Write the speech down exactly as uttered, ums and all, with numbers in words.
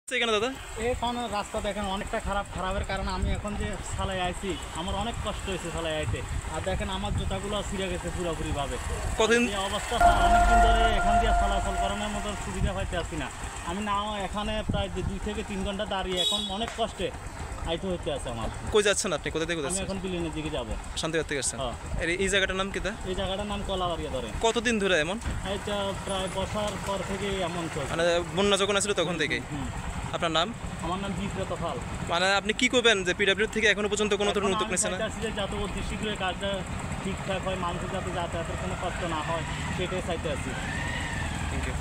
এখানে দাদা এখন রাস্তা দেখেন অনেকটা খারাপ খারাপের কারণে আমি এখন যে চালাই আইছি আমার অনেক কষ্ট হয়েছে চালাই আইতে। আর দেখেন আমার জুতাগুলো ছিঁড়ে গেছে পুরোপুরি ভাবে। কতদিন এই অবস্থা অনেকদিন ধরে এখান দিয়ে চলাচল করানোর মতো সুবিধা পাইতে আসি না। আমি নাও এখানে প্রায় দুই থেকে তিন ঘন্টা দাঁড়িয়ে এখন অনেক কষ্টে আইতে হইতে আছে আমার। কই যাচ্ছেন আপনি? কোথা থেকে আমি যাচ্ছেন? এখন বিলিনের দিকে যাবো। শান্তিবাদ থেকে আসছেন? হ্যাঁ। এর এই জায়গাটার নাম কি? এই জায়গাটার নাম কলাবাড়িয়া ধরে। কতদিন ধরে এমন? এইটা প্রায় বছর পর থেকে এমন চলছে। মানে বন্যা যখন আসলে তখন থেকেই? আপনার নাম? আমার নাম জিপ্রত ফাল। মানে আপনি কি করবেন যে পিডব্লিউ থেকে এখনো পর্যন্ত কোনো ধরনের উদ্যোগ নিচ্ছে না? যাতে অতি শীঘ্রই কাজটা ঠিকঠাক হয়, মানুষের যাতে যাতায়াতের কোনো কষ্ট না হয় সেটাই চাইতে আছি। Thank you.